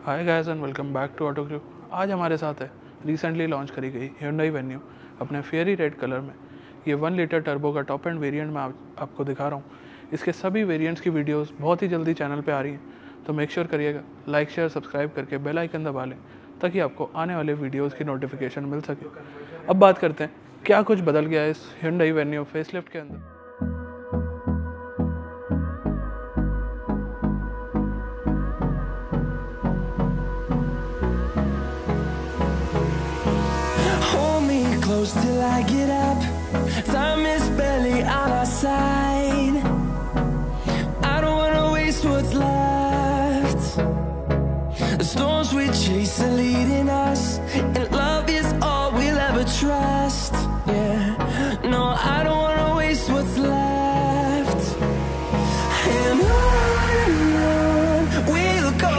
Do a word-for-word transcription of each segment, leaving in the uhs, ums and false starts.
Hi guys and welcome back to Auto Crew. आज हमारे साथ है रिसेंटली लॉन्च करी गई Hyundai वेन्यू अपने फेयरी रेड कलर में। ये वन लीटर टर्बो का टॉप एंड वेरिएंट मैं आप, आपको दिखा रहा हूँ। इसके सभी वेरिएंट्स की वीडियोस बहुत ही जल्दी चैनल पे आ रही हैं, तो मेक श्योर करिएगा लाइक शेयर सब्सक्राइब करके बेल आइकन दबा लें ताकि आपको आने वाले वीडियोज़ की नोटिफिकेशन मिल सके। अब बात करते हैं क्या कुछ बदल गया है इस Hyundai वेन्यू फेसलिफ्ट के अंदर। Close till I get up. Time is barely on our side. I don't wanna waste what's left. The storms we chase are leading us, and love is all we'll ever trust. Yeah, no, I don't wanna waste what's left. And on and on we'll go,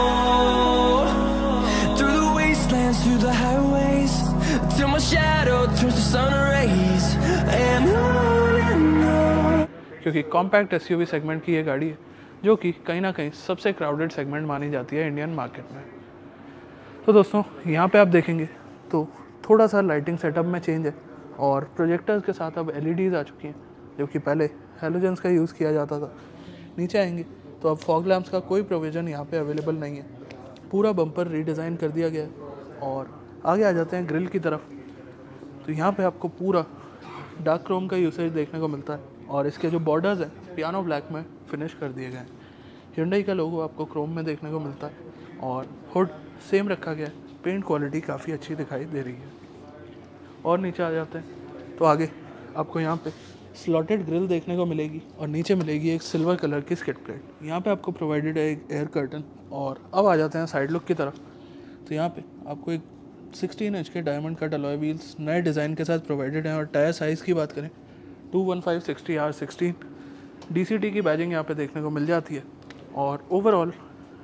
through the wastelands, through the highways, till my shadow turns to sun rays. And on and on. क्योंकि compact SUV segment की ये गाड़ी है जो कि कहीं ना कहीं सबसे क्राउडेड सेगमेंट मानी जाती है इंडियन मार्केट में। तो दोस्तों यहाँ पे आप देखेंगे तो थोड़ा सा लाइटिंग सेटअप में चेंज है और प्रोजेक्टर्स के साथ अब एलईडीज़ आ चुकी हैं, जो कि पहले हेलोजेंस का यूज़ किया जाता था। नीचे आएंगे तो अब फॉग लैम्प्स का कोई प्रोविज़न यहाँ पे अवेलेबल नहीं है। पूरा बम्पर रीडिज़ाइन कर दिया गया है। और आगे आ जाते हैं ग्रिल की तरफ, तो यहाँ पे आपको पूरा डार्क क्रोम का यूसेज देखने को मिलता है और इसके जो बॉर्डर्स हैं पियानो ब्लैक में फिनिश कर दिए गए हैं। Hyundai का लोगो आपको क्रोम में देखने को मिलता है और हुड सेम रखा गया है। पेंट क्वालिटी काफ़ी अच्छी दिखाई दे रही है। और नीचे आ जाते हैं तो आगे आपको यहाँ पे स्लॉटेड ग्रिल देखने को मिलेगी और नीचे मिलेगी एक सिल्वर कलर की स्किड प्लेट। यहाँ पे आपको प्रोवाइडेड है एक एयर कर्टन। और अब आ जाते हैं साइड लुक की तरफ, तो यहाँ पे आपको एक सिक्सटीन इंच के डायमंड कट अलॉय व्हील्स नए डिज़ाइन के साथ प्रोवाइडेड हैं। और टायर साइज़ की बात करें two one five sixty R sixteen DCT की बैजिंग यहाँ पे देखने को मिल जाती है। और ओवरऑल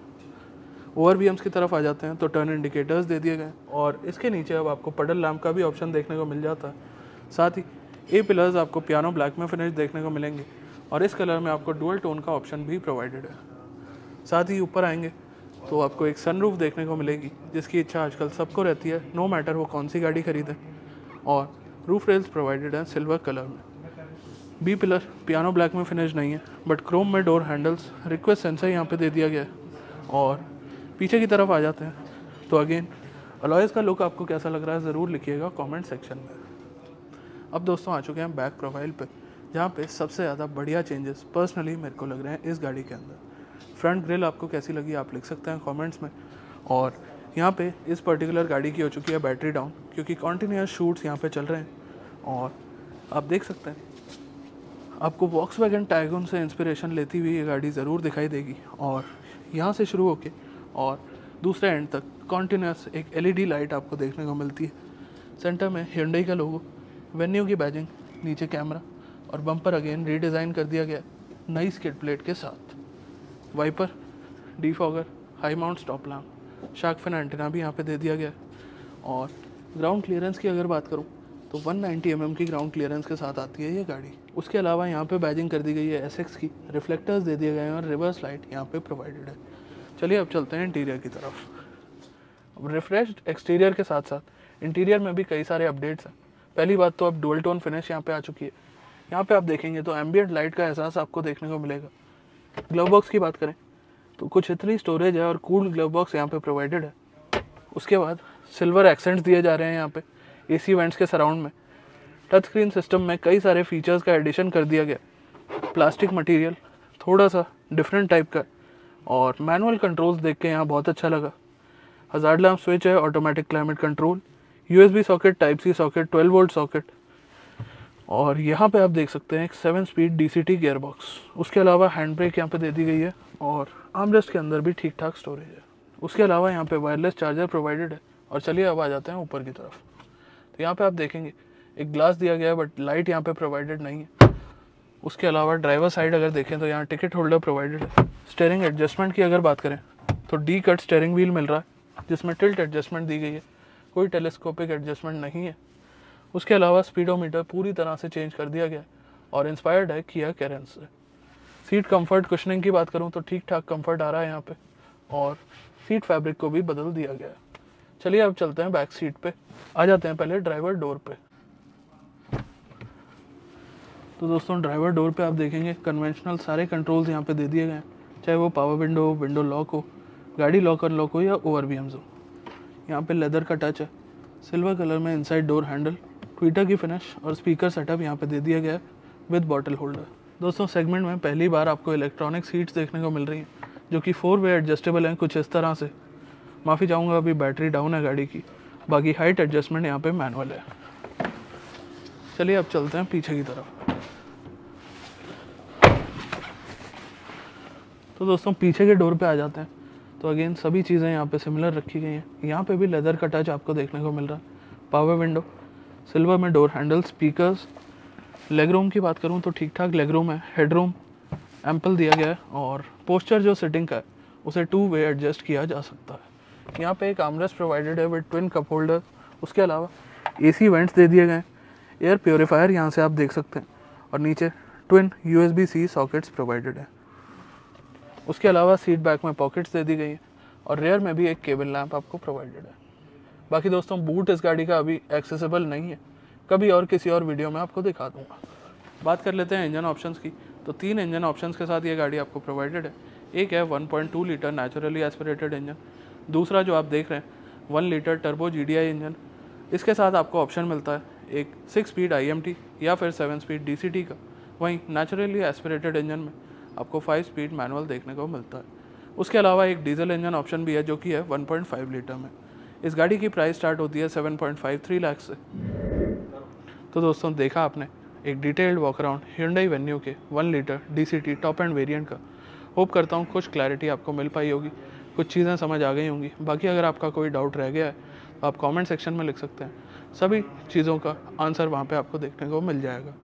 ओवर वी एम्स की तरफ आ जाते हैं तो टर्न इंडिकेटर्स दे दिए गए और इसके नीचे अब आपको पडल लैम्प का भी ऑप्शन देखने को मिल जाता है। साथ ही ए पिलर्स आपको पियानो ब्लैक में फिनिश देखने को मिलेंगे और इस कलर में आपको डुअल टोन का ऑप्शन भी प्रोवाइडेड है। साथ ही ऊपर आएंगे तो आपको एक सनरूफ देखने को मिलेगी, जिसकी इच्छा आजकल सबको रहती है, नो मैटर वो कौन सी गाड़ी खरीदें। और रूफ रेल्स प्रोवाइडेड हैं सिल्वर कलर में। बी पिलर पियानो ब्लैक में फिनिश नहीं है, बट क्रोम में डोर हैंडल्स रिक्वेस्ट सेंसर यहाँ पे दे दिया गया है। और पीछे की तरफ आ जाते हैं तो अगेन अलॉयज़ का लुक आपको कैसा लग रहा है ज़रूर लिखिएगा कमेंट सेक्शन में। अब दोस्तों आ चुके हैं बैक प्रोफाइल पे, जहाँ पे सबसे ज़्यादा बढ़िया चेंजेस पर्सनली मेरे को लग रहे हैं इस गाड़ी के अंदर। फ्रंट ग्रिल आपको कैसी लगी आप लिख सकते हैं कमेंट्स में। और यहाँ पे इस पर्टिकुलर गाड़ी की हो चुकी है बैटरी डाउन, क्योंकि कॉन्टीन्यूअस शूट्स यहाँ पे चल रहे हैं। और आप देख सकते हैं आपको वॉक्सवैगन टाइगन से इंस्पिरेशन लेती हुई ये गाड़ी ज़रूर दिखाई देगी। और यहाँ से शुरू होके और दूसरे एंड तक कॉन्टीन्यूअस एक एलईडी लाइट आपको देखने को मिलती है। सेंटर में Hyundai का लोगो, वेन्यू की बैजिंग, नीचे कैमरा और बम्पर अगेन रीडिज़ाइन कर दिया गया नई स्किड प्लेट के साथ। Wiper, defogger, high mount stop lamp, shark fin antenna भी यहाँ पे दे दिया गया है। और ग्राउंड क्लियरेंस की अगर बात करूँ तो वन नाइंटी एम एम की ग्राउंड क्लियरेंस के साथ आती है ये गाड़ी। उसके अलावा यहाँ पे बैजिंग कर दी गई है एस एक्स की, रिफ्लेक्टर्स दे दिए गए हैं और रिवर्स लाइट यहाँ पे प्रोवाइडेड है। चलिए अब चलते हैं इंटीरियर की तरफ। अब रिफ्रेश्ड एक्सटीरियर के साथ साथ इंटीरियर में भी कई सारे अपडेट्स हैं। पहली बात तो अब डुअल टोन फिनिश यहाँ पे आ चुकी है। यहाँ पे आप देखेंगे तो एम्बिएंट लाइट का एहसास आपको देखने को मिलेगा। ग्लव बॉक्स की बात करें तो कुछ इतनी स्टोरेज है और कूल ग्लव बॉक्स यहाँ पे प्रोवाइडेड है। उसके बाद सिल्वर एक्सेंट्स दिए जा रहे हैं यहाँ पे एसी वेंट्स के सराउंड में। टच स्क्रीन सिस्टम में कई सारे फीचर्स का एडिशन कर दिया गया। प्लास्टिक मटेरियल थोड़ा सा डिफरेंट टाइप का और मैनुअल कंट्रोल्स देख के यहाँ बहुत अच्छा लगा। हज़ार्ड लैम्प स्विच है, automatic climate control, USB socket, type C socket, twelve volt socket. और यहाँ पे आप देख सकते हैं एक seven speed DCT gear box. उसके अलावा हैंड ब्रेक यहाँ पे दे दी गई है और आर्मरेस्ट के अंदर भी ठीक ठाक स्टोरेज है। उसके अलावा यहाँ पे वायरलेस चार्जर प्रोवाइडेड है। और चलिए अब आ जाते हैं ऊपर की तरफ, तो यहाँ पे आप देखेंगे एक ग्लास दिया गया है बट लाइट यहाँ पे प्रोवाइडेड नहीं है। उसके अलावा ड्राइवर साइड अगर देखें तो यहाँ टिकट होल्डर प्रोवाइडेड है। स्टेयरिंग एडजस्टमेंट की अगर बात करें तो डी कट स्टेयरिंग व्हील मिल रहा है, जिसमें टिल्ट एडजस्टमेंट दी गई है, कोई टेलीस्कोपिक एडजस्टमेंट नहीं है। उसके अलावा स्पीडोमीटर पूरी तरह से चेंज कर दिया गया और इंस्पायर्ड है किया कैरेंस से। सीट कंफर्ट, कुशनिंग की बात करूं तो ठीक ठाक कंफर्ट आ रहा है यहाँ पे। और सीट फैब्रिक को भी बदल दिया गया है। चलिए अब चलते हैं बैक सीट पे, आ जाते हैं पहले ड्राइवर डोर पे। तो दोस्तों ड्राइवर डोर पे आप देखेंगे कन्वेंशनल सारे कंट्रोल्स यहाँ पे दे दिए गए हैं, चाहे वो पावर विंडो हो, विंडो लॉक हो, गाड़ी लॉक अनलॉक हो या ओवर वीएम्स हो। यहाँ पे लेदर का टच है, सिल्वर कलर में इनसाइड डोर हैंडल, ट्विटर की फिनिश और स्पीकर सेटअप यहाँ पे दे दिया गया है विद बॉटल होल्डर। दोस्तों सेगमेंट में पहली बार आपको इलेक्ट्रॉनिक सीट्स देखने को मिल रही हैं जो कि फोर वे एडजस्टेबल हैं कुछ इस तरह से। माफ़ी चाहूँगा अभी बैटरी डाउन है गाड़ी की, बाकी हाइट एडजस्टमेंट यहाँ पे मैनुअल है। चलिए अब चलते हैं पीछे की तरफ। तो दोस्तों पीछे के डोर पे आ जाते हैं। तो अगेन सभी चीज़ें यहाँ पे सिमिलर रखी गई हैं। यहाँ पे भी लेदर का टच आपको देखने को मिल रहा है, पावर विंडो, सिल्वर में door handle, speakers. Leg room की बात करूँ तो ठीक ठाक लेग रूम है, हेड रूम एम्पल दिया गया है और पोस्चर जो सिटिंग का है उसे टू वे एडजस्ट किया जा सकता है। यहाँ पे एक आर्मरेस्ट प्रोवाइडेड है विद ट्विन कप होल्डर। उसके अलावा एसी वेंट्स दे दिए गए, एयर प्योरीफायर यहाँ से आप देख सकते हैं और नीचे twin USB C sockets provided है। उसके अलावा सीट बैक में पॉकेट्स दे दी गई हैं और रेयर में भी एक केबल लैंप आपको प्रोवाइडेड है। बाकी दोस्तों बूट इस गाड़ी का अभी एक्सेसिबल नहीं है, कभी और किसी और वीडियो में आपको दिखा दूंगा। बात कर लेते हैं इंजन ऑप्शंस की। तो तीन इंजन ऑप्शंस के साथ ये गाड़ी आपको प्रोवाइडेड है। एक है one point two litre naturally aspirated engine, दूसरा जो आप देख रहे हैं one litre turbo GDI engine. इसके साथ आपको ऑप्शन मिलता है एक सिक्स स्पीड आईएमटी या फिर सेवन स्पीड डीसीटी का। वहीं नेचुरली एस्पिरेटेड इंजन में आपको फाइव स्पीड मैनुअल देखने को मिलता है। उसके अलावा एक डीजल इंजन ऑप्शन भी है जो कि है वन पॉइंट फाइव लीटर में। इस गाड़ी की प्राइस स्टार्ट होती है seven point five three lakh से। तो दोस्तों देखा आपने एक detailed walk around Hyundai Venue के one litre DCT top end variant का। होप करता हूँ कुछ क्लैरिटी आपको मिल पाई होगी, कुछ चीज़ें समझ आ गई होंगी। बाकी अगर आपका कोई डाउट रह गया है तो आप कमेंट सेक्शन में लिख सकते हैं, सभी चीज़ों का आंसर वहाँ पे आपको देखने को मिल जाएगा।